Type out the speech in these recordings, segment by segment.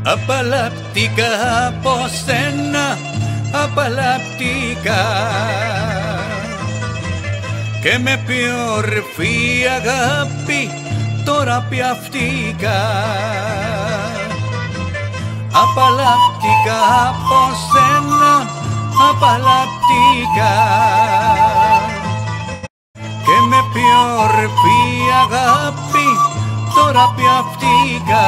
Απαλλαπτικά από σένα, απαλλαπτικά, και με πιο ορφή αγάπη τώρα πιαυτήκα. Απαλλαπτικά από σένα, απαλλαπτικά, και με πιο ορφή αγάπη τώρα πιαυτήκα.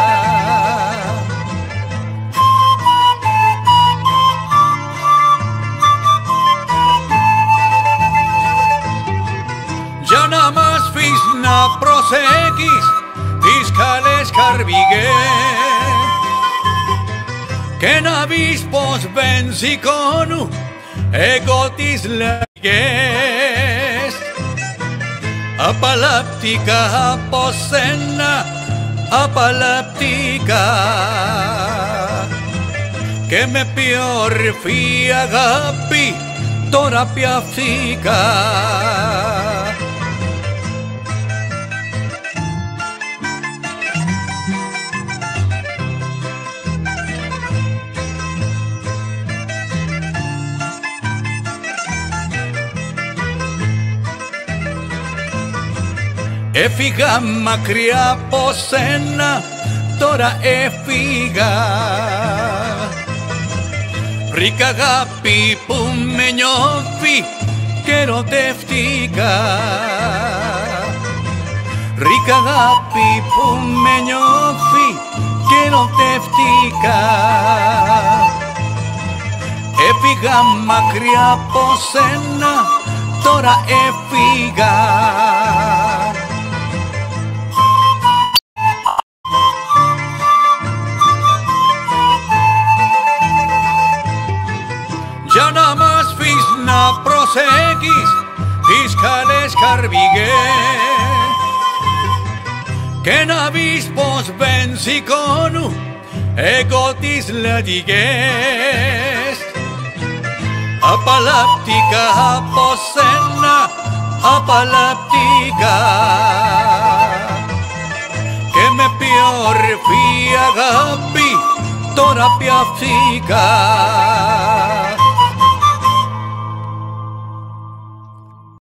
Για να μας πεις να προσέχεις τις καλές καρβιγές και να πεις πως δεν σηκώνω εγώ τις λαγές. Απαλλαπτικά από σένα, απαλλαπτικά, και με πιο ορφή αγάπη τώρα πιαυτήκα. Έφυγα μακριά από σένα, τώρα έφυγα. Βρήκα αγάπη που με νιώθει και ερωτεύτηκα. Βρήκα αγάπη που με νιώθει και ερωτεύτηκα. Έφυγα μακριά από σένα, τώρα έφυγα. Για να μας πεις να προσέχεις τις καλές καρβιγές και να πεις πως δεν σηκώνω εγώ τις λατικές. Απαλλαπτικά από σένα, απαλλαπτικά, και με πιο ορφή αγάπη τώρα πιαυτήκα.